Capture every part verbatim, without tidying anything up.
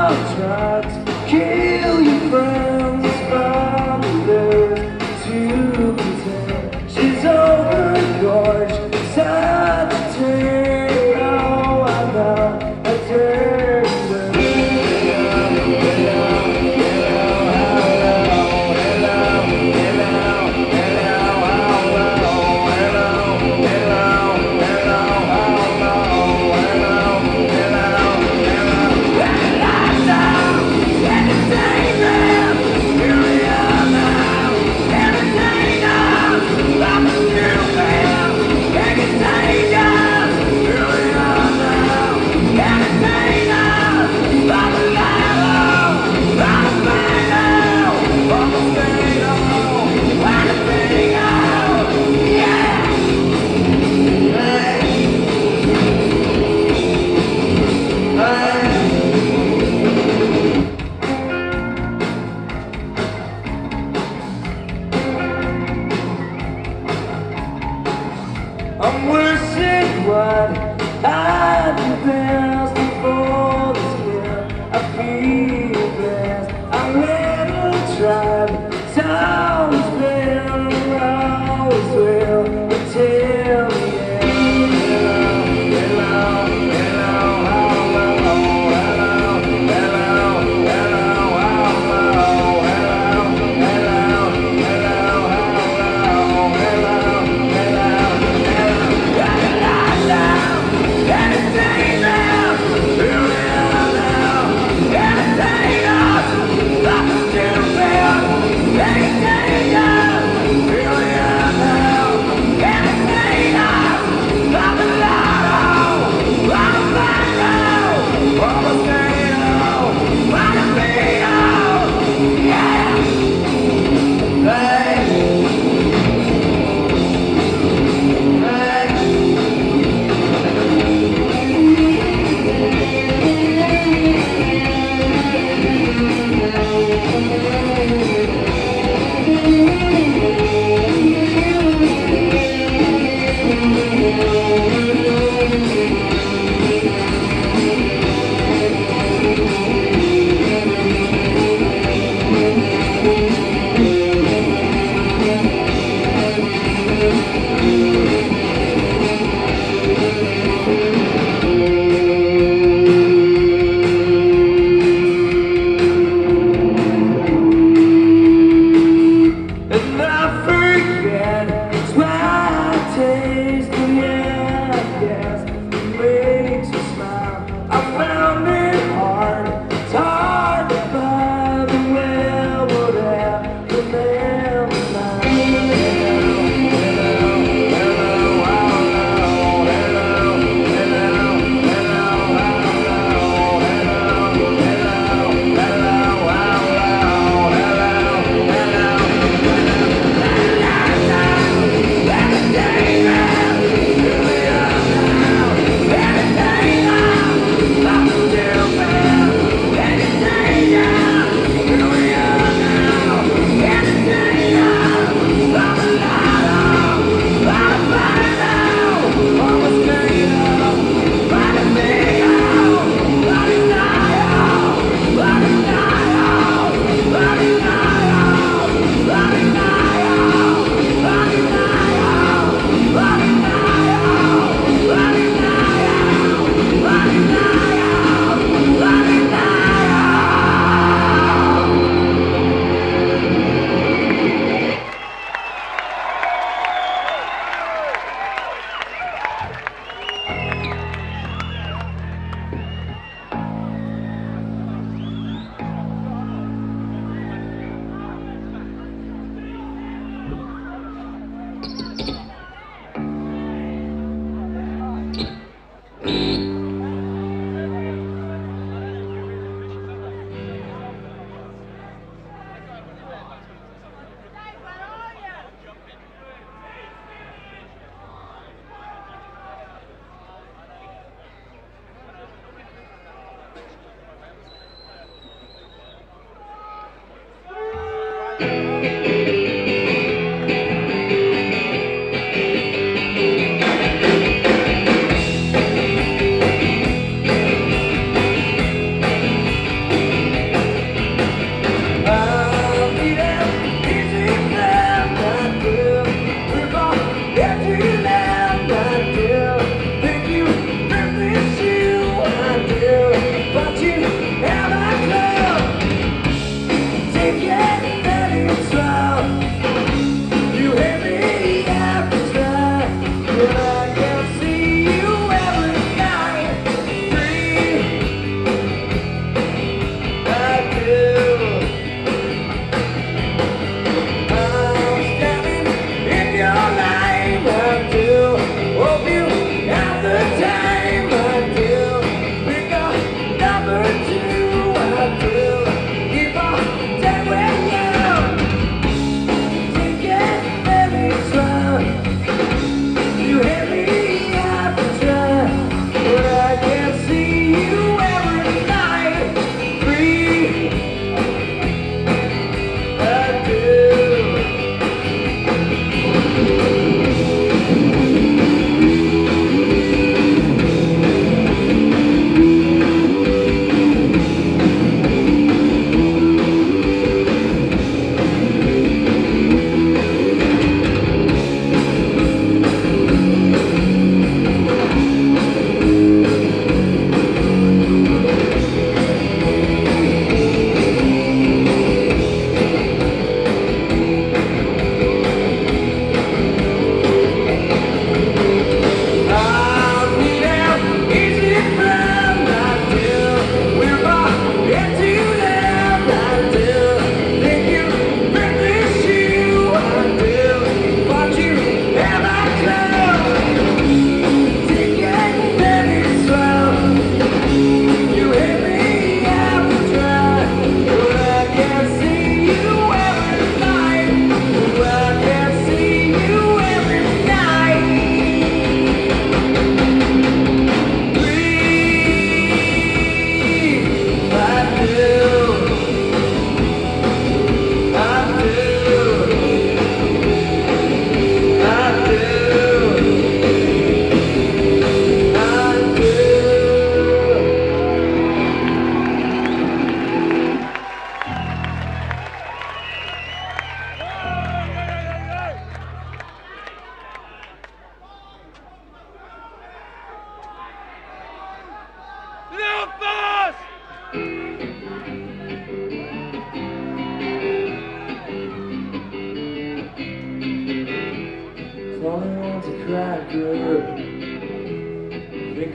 tried to kill your friends, families to pretend she's overgorged, sad to turn. Oh, I know I turned her.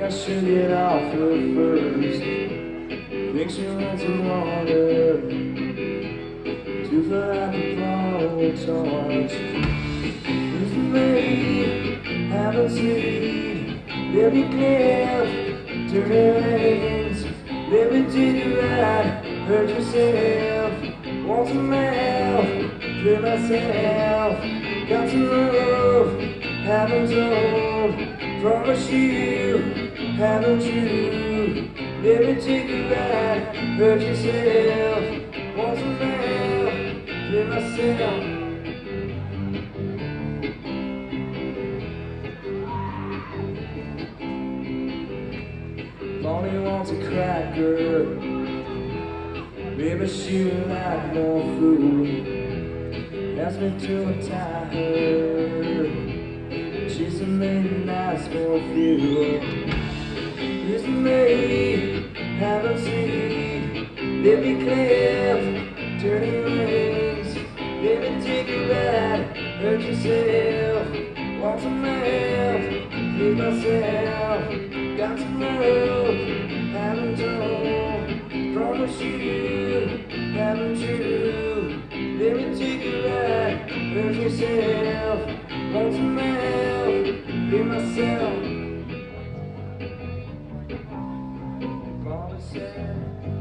I should get off her first. Think she wants some water to fill out the blowtorch. Who's the maid? Haven't seen. Baby Cliff, turn your lanes. Baby, did you ride? Hurt yourself. Want some help? Feel myself. Got some love. Haven't told. Promise you, haven't you? Baby, take a ride. Hurt yourself. Want some help? Feel myself. Bonnie wants a cracker. Baby, she would like more food. Ask me to untie her. She's a maid, nice for fuel. Here's the maid, haven't seen. Baby, Cliff, turning rings. Baby, take a ride. Hurt yourself. Want some help? Feed myself. Got some love, haven't told. Promise you, haven't you? Baby, take a ride, hurt yourself. Want some help, be myself. Bobby said,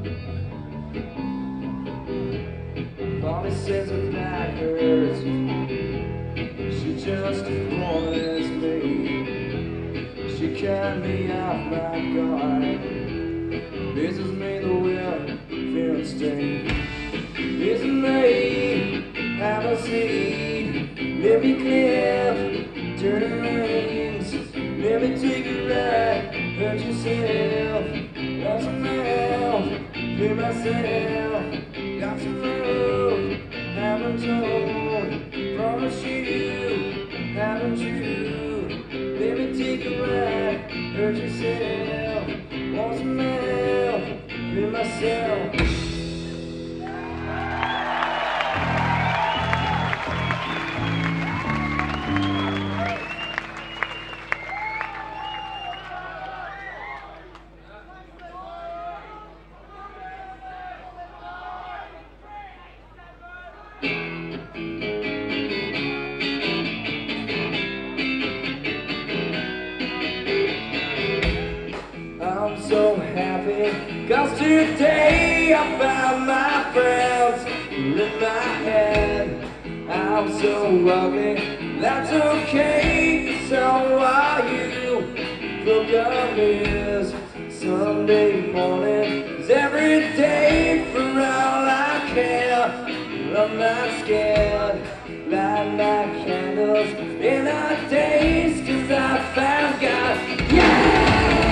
Bobby says her back hurts. She just as warm as me. She carried me off my guard. This has made the will feel sting. This is me, haven't seen. Let me Cliff, turn the reins. Let me take a ride, hurt yourself. Want some help, be myself. Got some love, haven't told. Promise you, haven't you? Let me take a ride, hurt yourself. Want some help, be myself. I'm so happy, cause today I found my friends in my head. I'm so ugly, that's okay, so are you. Program is Sunday morning, is every day for all I care. I'm not scared, light my candles in our days, cause I found God. Yeah!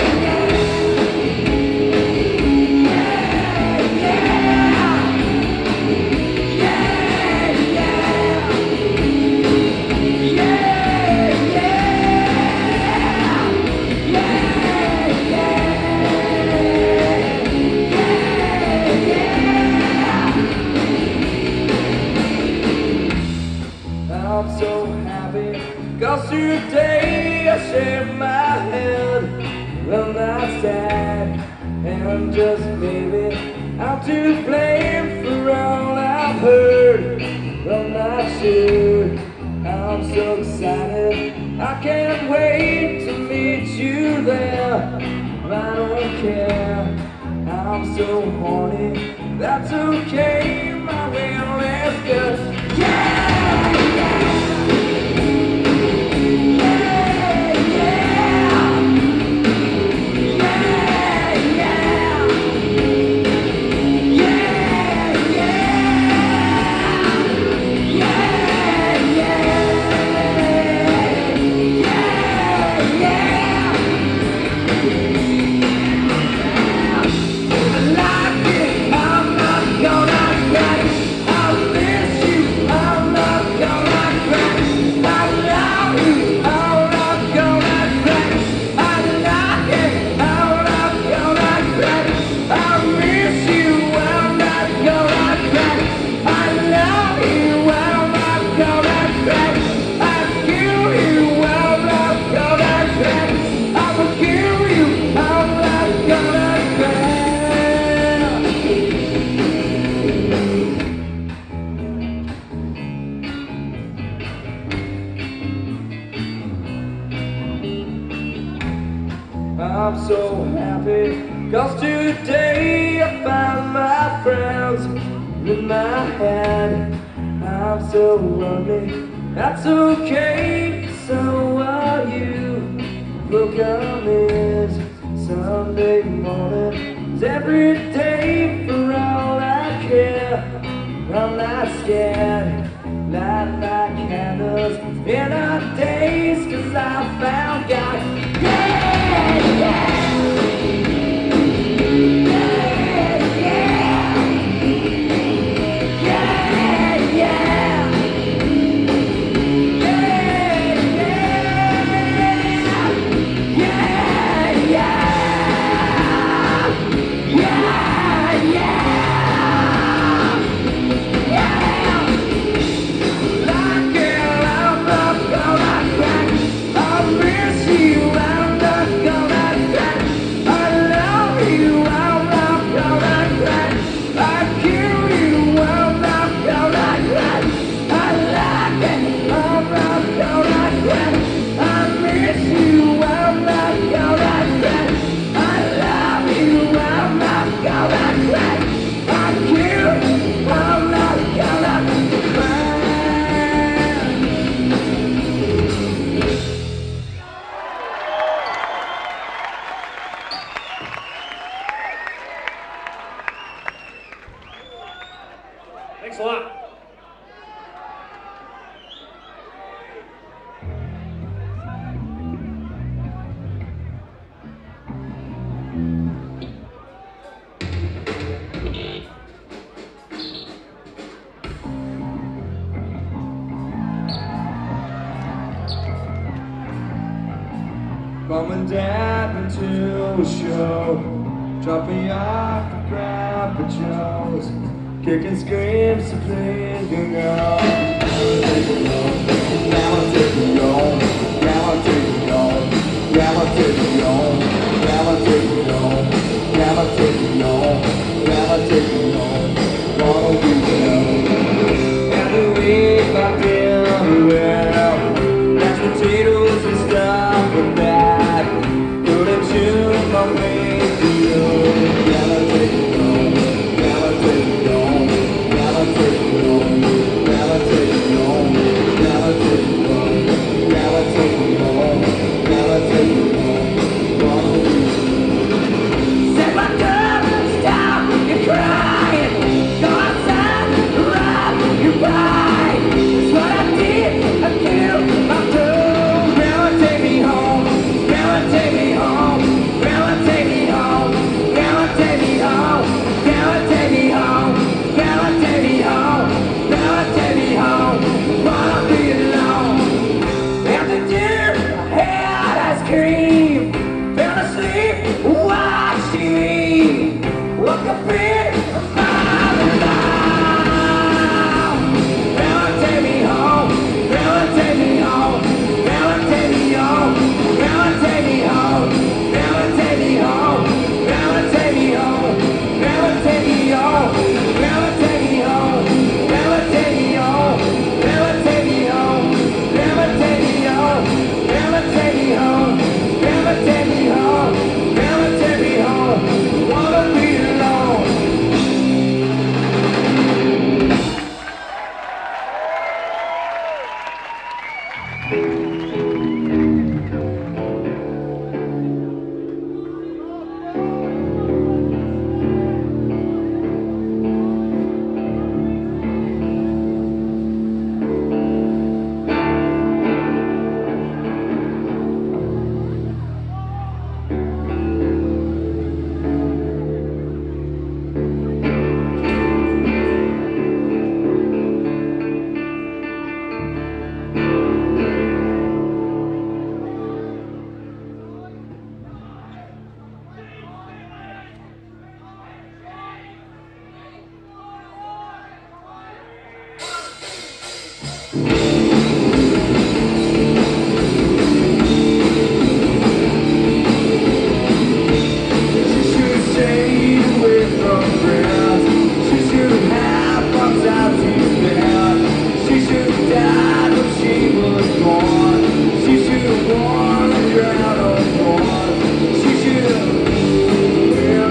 I'm so happy, cause today I shaved my head. I'm not sad, and just maybe I'm to blame for all I've heard. I'm not sure, I'm so excited, I can't wait to meet you there. I don't care, I'm so horny, that's okay, my will is good. Yeah! I like it, I'm not gonna let it. I miss you. 'Cause today I found my friends in my head. I'm so lonely, that's okay, so are you. Welcome is Sunday morning, it's every day for all I care. I'm not scared, light my candles in our days, 'cause I found God. Yeah, yeah. Thanks a lot. Mom and Dad went to a show, dropped me off at Grandpa Joe's, kicking screams to please you know. Grandma take me home, Grandma take me home, Grandma take me home, Grandma take me home, Grandma take me home, Grandma take me home, wanna be alone. Every week I feel well, mashed potatoes and stuff with that. Put it to my way to you. Grandma take me home, Grandma take me home, Grandma take me home, Grandma take me home, Grandma take me home, Grandma take me home, Grandma take me home, wanna be alone. Said my girl, stop your crying, go outside, ride your bike. That's what I did, I killed my girl. Grandma take me home, Grandma take me home, Grandma take me home, Grandma take me home, Grandma take me home, Grandma take me home, Grandma take me home, wanna be alone. After dinner, I had ice cream, fell asleep, watched T V, woke up in my alone. Grandma take me home, Grandma take me home, Grandma take me home, Grandma take me home, Grandma take me home, Grandma take me home, Grandma take me home, Grandma take me home, Grandma take me home, Grandma take me home, Grandma take me home, Grandma take me home, Grandma take me home, Grandma take me home, wanna be alone. She should have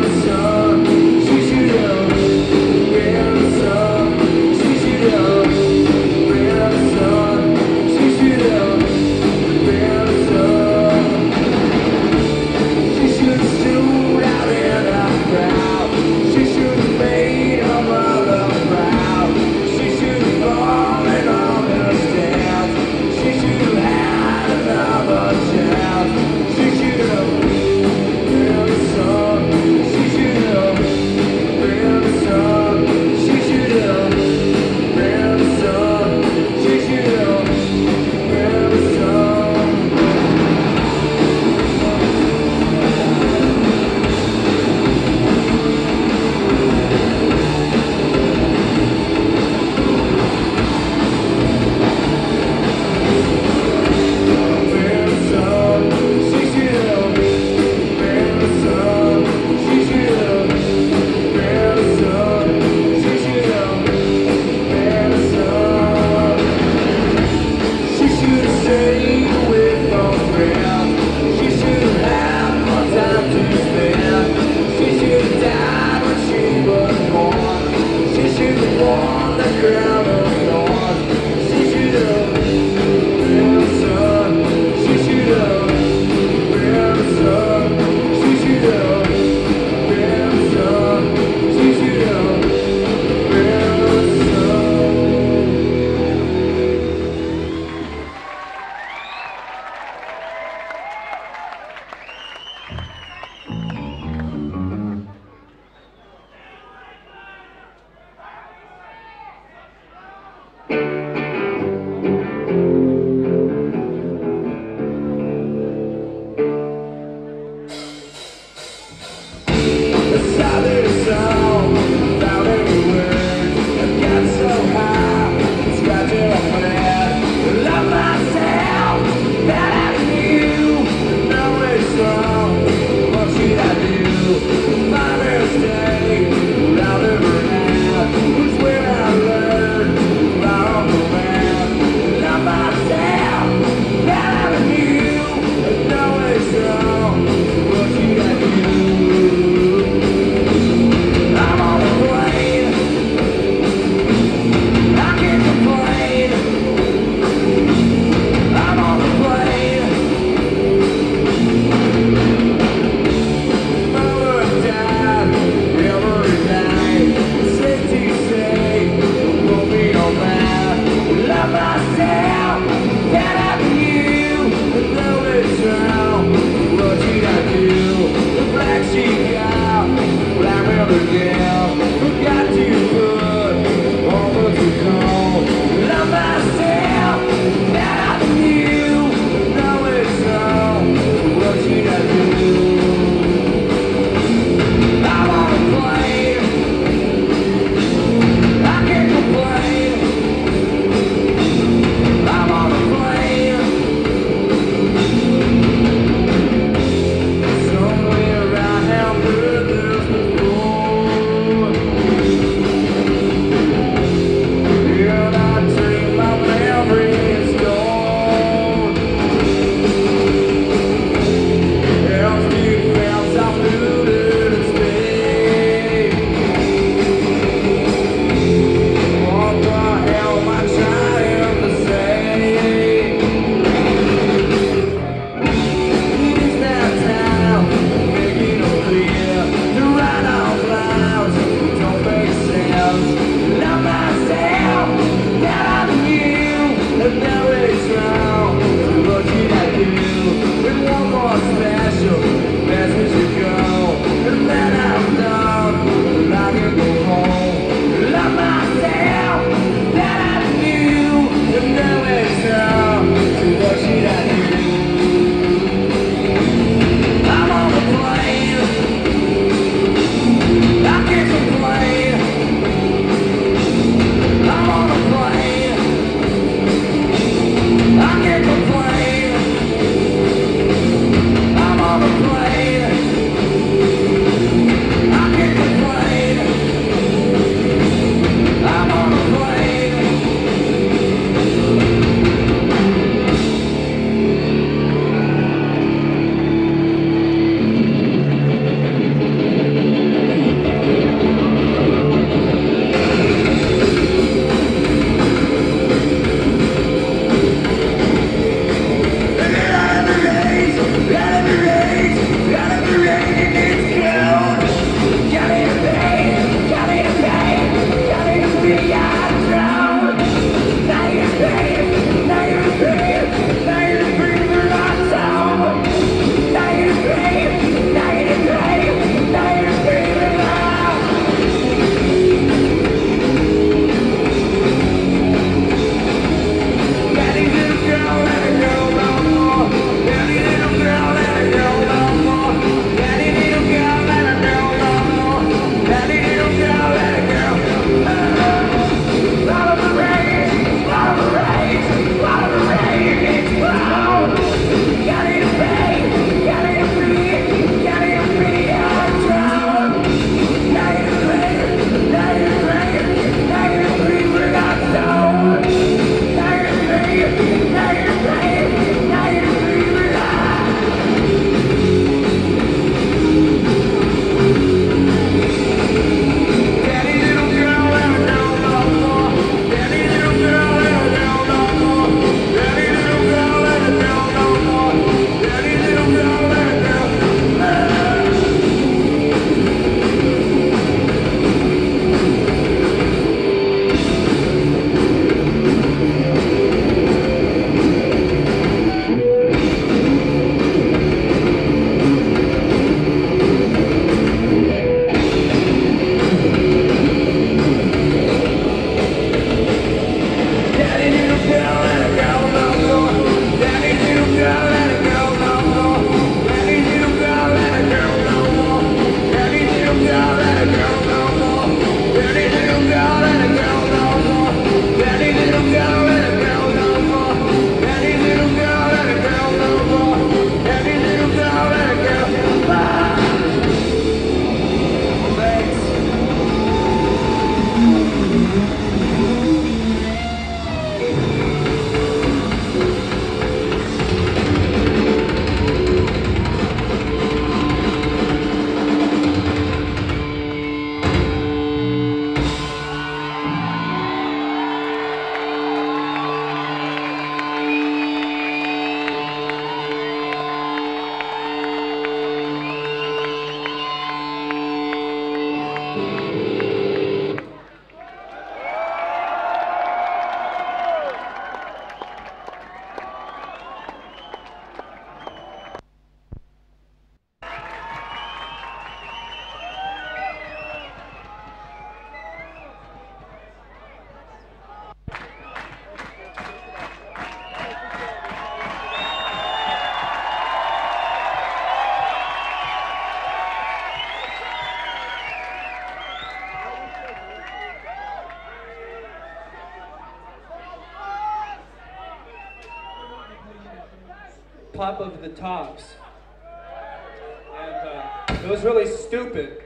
Top of the Tops. And uh, it was really stupid.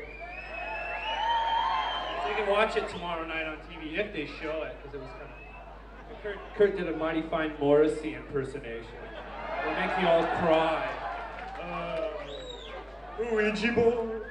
So you can watch it tomorrow night on T V if they show it, because it was kind of... Kurt, Kurt did a Mighty Fine Morrissey impersonation. It'll make you all cry. Uh, Ouija board.